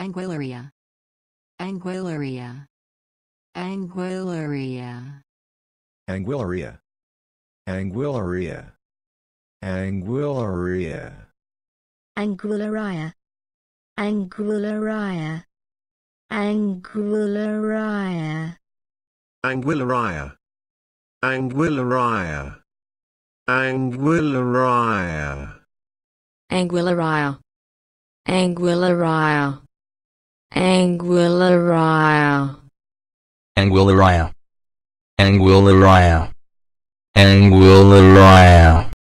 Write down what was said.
Anguillaria. Anguillaria. Anguillaria. Anguillaria. Anguillaria. Anguillaria. Anguillaria. Anguillaria. Anguillaria. Anguillaria. Anguillaria. Anguillaria. Anguillaria. Anguillaria. Anguillaria. Anguillaria. Anguillaria. Anguillaria.